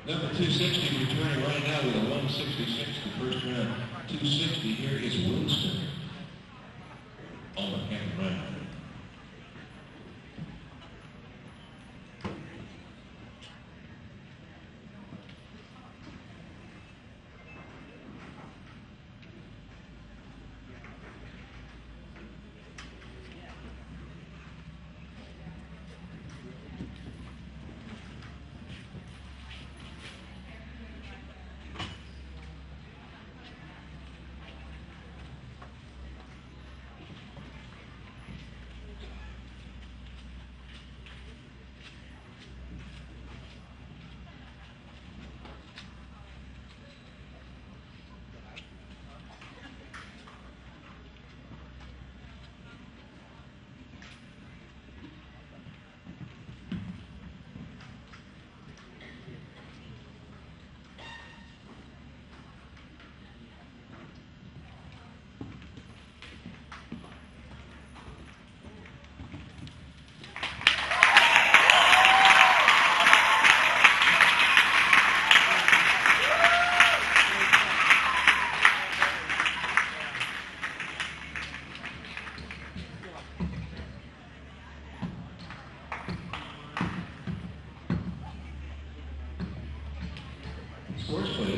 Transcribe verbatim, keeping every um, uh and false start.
Number two sixty returning right now with a one sixty-six the first round. two sixty here is Winston. On the second round. Sports play.